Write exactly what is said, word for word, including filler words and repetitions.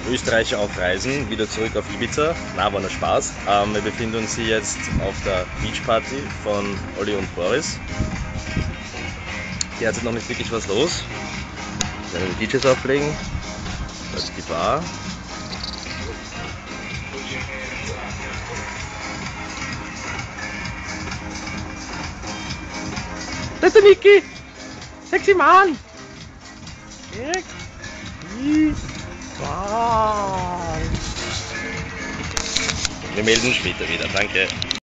Österreicher auf Reisen, wieder zurück auf Ibiza. Na, war nur Spaß. Ähm, wir befinden uns hier jetzt auf der Beachparty von Olli und Boris. Hier hat sich noch nicht wirklich was los. Wir werden die D Js auflegen. Das ist die Bar. Das ist der Niki! Sexy Mann! Wir melden uns später wieder, danke.